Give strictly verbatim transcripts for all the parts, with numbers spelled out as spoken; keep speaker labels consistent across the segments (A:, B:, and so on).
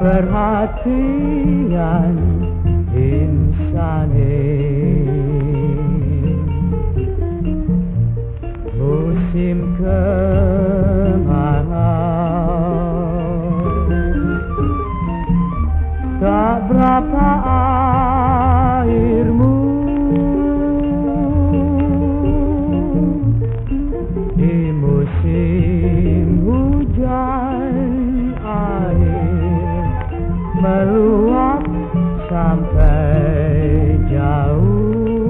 A: perhatian insani. Musim kemarau, tak berapa airmu di musim hujan. Air meluap sampai jauh,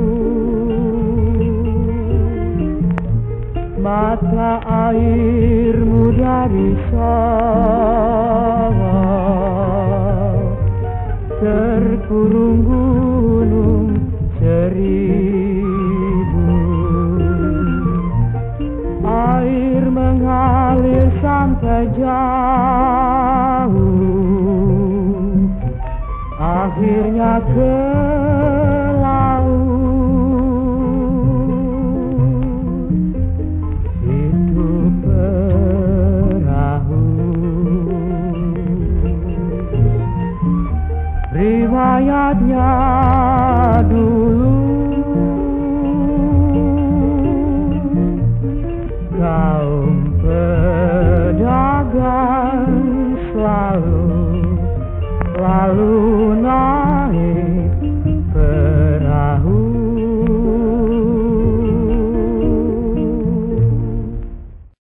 A: mata airmu dari sorot terkurung gunung seribu. Air mengalir sampai jauh, akhirnya ke laut. Itu perahu, riwayatnya dulu. Kaum pedagang selalu lalu